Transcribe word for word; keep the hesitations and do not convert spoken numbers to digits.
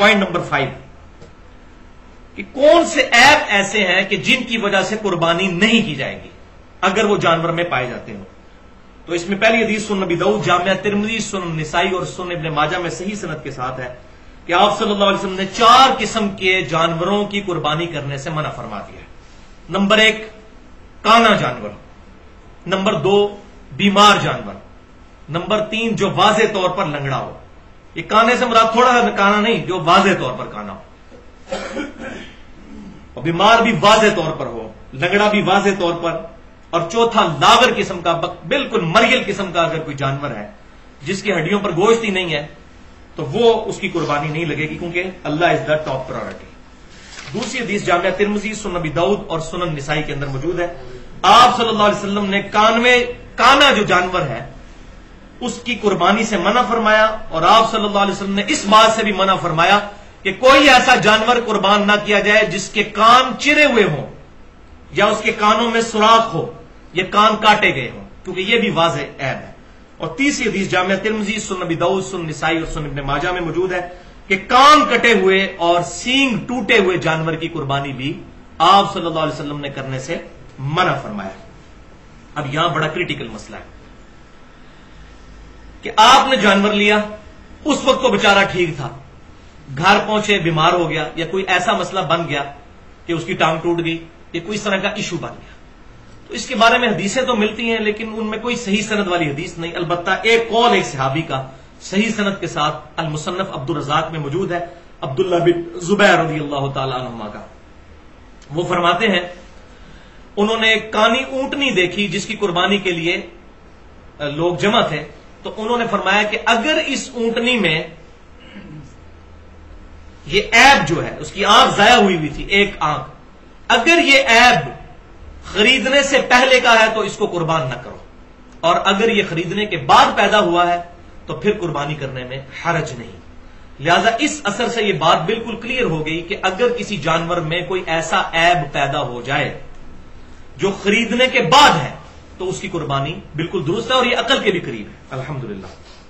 Point number five کہ کون سے ایپ ایسے ہیں کہ جن کی وجہ سے قربانی نہیں کی جائے گی اگر وہ جانور میں پائے جاتے ہوں. تو اس میں پہلی حدیث سنن ابی داؤد، جامعہ ترمذی، سنن نسائی اور سنن ابن ماجہ میں صحیح سند کے ساتھ ہے کہ آپ صلی اللہ علیہ وسلم نے چار قسم کے جانوروں کی قربانی کرنے سے منع فرما دیا ہے. نمبر ایک کانا جانور، نمبر دو بیمار جانور، نمبر تین جو واضح طور پر لنگڑا ہو. یہ کانے سے مراد تھوڑا سا کانا نہیں، جو واضح طور پر کانا ہو، اور بیمار بھی واضح طور پر ہو، لنگڑا بھی واضح طور پر، اور چوتھا لاغر قسم کا، بالکل مریل قسم کا اگر کوئی جانور ہے جس کی ہڈیوں پر گوشت ہی نہیں ہے تو وہ اس کی قربانی نہیں لگے گی، کیونکہ اللہ از دا ٹاپ پرائورٹی. دوسری حدیث جامعہ ترمذی، سنن ابی داؤد اور سنن نسائی کے اندر موجود ہے. آپ صلی اللہ علیہ وسلم نے کانوے کانا جو جانور ہے اس کی قربانی سے منع فرمایا، اور آپ صلی اللہ علیہ وسلم نے اس بات سے بھی منع فرمایا کہ کوئی ایسا جانور قربان نہ کیا جائے جس کے کان چرے ہوئے ہوں یا اس کے کانوں میں سوراخ ہو، یہ کان کاٹے گئے ہوں، کیونکہ یہ بھی واضح عیب ہے. اور تیسری حدیث جامعہ ترمذی، سنن ابی داؤد، سنن نسائی اور سنن ابن ماجہ میں موجود ہے کہ کان کٹے ہوئے اور سینگ ٹوٹے ہوئے جانور کی قربانی بھی آپ صلی اللہ علیہ وسلم نے کرنے سے منع فرمایا. اب یہاں بڑا کریٹیکل مسئلہ ہے کہ آپ نے جانور لیا، اس وقت تو بیچارہ ٹھیک تھا، گھر پہنچے بیمار ہو گیا یا کوئی ایسا مسئلہ بن گیا کہ اس کی ٹانگ ٹوٹ گئی یا کوئی اس طرح کا ایشو بن گیا. تو اس کے بارے میں حدیثیں تو ملتی ہیں لیکن ان میں کوئی صحیح سند والی حدیث نہیں. البتہ ایک قول ایک صحابی کا صحیح سند کے ساتھ المصنف عبد الرزاق میں موجود ہے، عبداللہ بن زبیر رضی اللہ تعالی عنہما کا. وہ فرماتے ہیں انہوں نے ایک کانی اونٹنی دیکھی جس کی قربانی کے لیے لوگ جمع تھے، تو انہوں نے فرمایا کہ اگر اس اونٹنی میں یہ عیب جو ہے، اس کی آنکھ ضائع ہوئی ہوئی تھی، ایک آنکھ، اگر یہ عیب خریدنے سے پہلے کا ہے تو اس کو قربان نہ کرو، اور اگر یہ خریدنے کے بعد پیدا ہوا ہے تو پھر قربانی کرنے میں حرج نہیں. لہذا اس اثر سے یہ بات بالکل کلیئر ہو گئی کہ اگر کسی جانور میں کوئی ایسا عیب پیدا ہو جائے جو خریدنے کے بعد ہے تو اس کی قربانی بالکل درست ہے، اور یہ عقل کے بھی قریب ہے الحمدللہ.